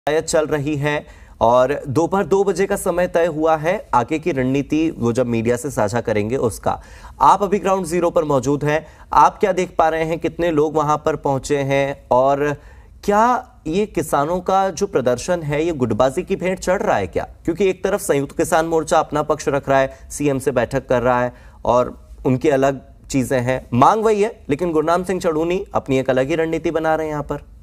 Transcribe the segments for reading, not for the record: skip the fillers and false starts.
चल रही है और दोपहर 2 बजे का समय तय हुआ है। आगे की रणनीति वो जब मीडिया से साझा करेंगे उसका। आप अभी ग्राउंड जीरो पर मौजूद हैं, आप क्या देख पा रहे हैं, कितने लोग वहां पर पहुंचे हैं और क्या ये किसानों का जो प्रदर्शन है ये गुटबाजी की भेंट चढ़ रहा है क्या? क्योंकि एक तरफ संयुक्त किसान मोर्चा अपना पक्ष रख रहा है, सीएम से बैठक कर रहा है और उनकी अलग चीजें हैं, मांग वही है, लेकिन गुरनाम सिंह चढ़ूनी अपनी एक अलग ही रणनीति बना रहे हैं यहाँ पर।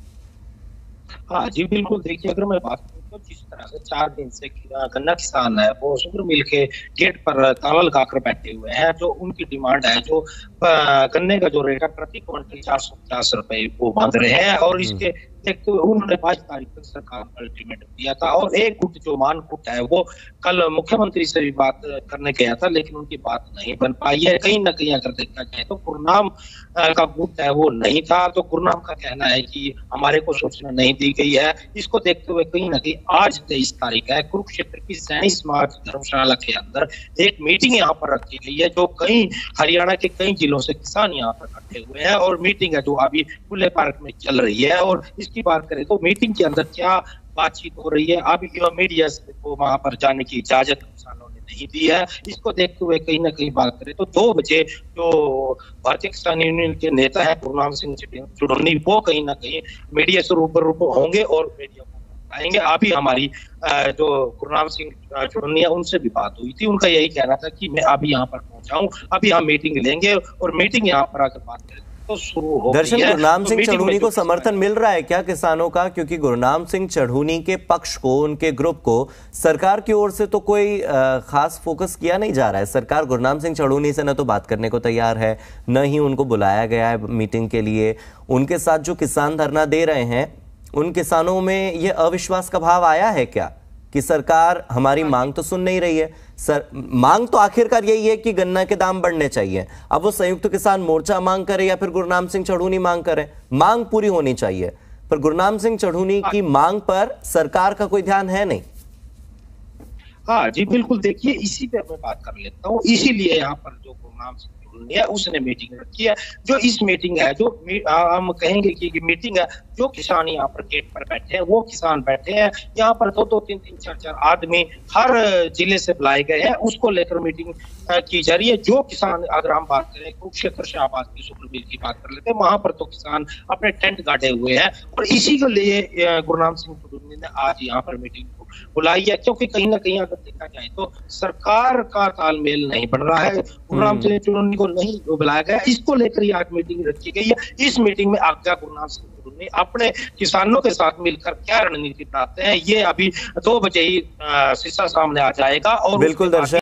हाँ जी बिल्कुल। देखिए, अगर मैं बात करूँ तो जिस तरह से 4 दिन से गन्ना किसान है वो शुगर मिल के गेट पर ताला लगाकर बैठे हुए हैं। जो उनकी डिमांड है, जो गन्ने का जो रेट है प्रति क्विंटल 450 रुपए वो मांग रहे हैं और इसके देखते हुए उन्होंने 22 तारीख तक सरकार को अल्टीमेटम दिया था। और एक गुट जो मान गुट है वो कल मुख्यमंत्री से भी बात करने गया था, लेकिन उनकी बात नहीं बन पाई है। कहीं ना कहीं अगर देखा जाए तो गुरनाम का गुट है वो नहीं था। तो गुरनाम का कहना है कि हमारे को सूचना नहीं दी गई है। इसको देखते हुए कहीं ना कहीं आज 23 तारीख है, कुरुक्षेत्र की सैनिक समाज धर्मशाला के अंदर एक मीटिंग यहाँ पर रखी गई है। जो कई हरियाणा के कई जिलों से किसान यहाँ पर इकट्ठे हुए हैं और मीटिंग है जो अभी खुले पार्क में चल रही है। और इसकी बात करें तो मीटिंग के अंदर क्या बातचीत हो रही है, अभी मीडिया को वहां पर जाने की इजाजत किसानों ने नहीं दी है। इसको देखते हुए कहीं ना कहीं बात करें तो 2 बजे जो भारतीय किसान यूनियन के नेता है गुरनाम सिंह चढ़ूनी वो कहीं ना कहीं मीडिया से रूबरू होंगे और मीडिया को आएंगे। अभी हमारी जो गुरनाम सिंह चढ़ूनी है उनसे भी बात हुई थी, उनका यही कहना था कि मैं अभी यहाँ पर पहुंचा हूँ, अभी हम मीटिंग लेंगे और मीटिंग यहाँ पर आकर बात करें तो शुरू हो। दर्शन, गुरनाम सिंह चढ़ूनी को समर्थन मिल रहा है क्या किसानों का? क्योंकि गुरनाम सिंह चढ़ूनी के पक्ष को, उनके ग्रुप को सरकार की ओर से तो कोई खास फोकस किया नहीं जा रहा है। सरकार गुरनाम सिंह चढ़ूनी से न तो बात करने को तैयार है, न ही उनको बुलाया गया है मीटिंग के लिए। उनके साथ जो किसान धरना दे रहे हैं उन किसानों में ये अविश्वास का भाव आया है क्या कि सरकार हमारी मांग तो सुन नहीं रही है? मांग तो आखिरकार यही है कि गन्ना के दाम बढ़ने चाहिए। अब वो संयुक्त किसान मोर्चा मांग करे या फिर गुरनाम सिंह चढ़ूनी मांग करे, मांग पूरी होनी चाहिए। पर गुरनाम सिंह चढ़ूनी की मांग पर सरकार का कोई ध्यान है नहीं। हाँ जी बिल्कुल। देखिए, इसी पे मैं बात कर लेता हूँ। इसीलिए यहाँ पर जो गुरनाम सिंह है उसने मीटिंग रखी है। जो इस मीटिंग है, जो हम कहेंगे कि मीटिंग है, जो किसान यहाँ पर गेट पर बैठे हैं वो किसान बैठे हैं। यहाँ पर 2-2, 3-3, 4-4 आदमी हर जिले से बुलाए गए हैं, उसको लेकर मीटिंग की जा रही है। जो किसान, अगर हम बात करें कुरुक्षेत्र शाहबाद की शुगर मिल की बात कर लेते हैं, वहां पर तो किसान अपने टेंट गाड़े हुए हैं और इसी के लिए गुरनाम सिंह चढ़ूनी ने आज यहाँ पर मीटिंग बुलाई है। क्योंकि कहीं ना कहीं अगर देखा जाए तो सरकार का तालमेल नहीं बन रहा है, गुरनाम सिंह चढ़ूनी को नहीं बुलाया गया। इसको लेकर ही आज मीटिंग रखी गई है। इस मीटिंग में आज्ञा गुरनाम सिंह चढ़ूनी अपने किसानों के साथ मिलकर क्या रणनीति बनाते हैं ये अभी 2 बजे ही शीशा सामने आ जाएगा। और बिल्कुल दर्शक।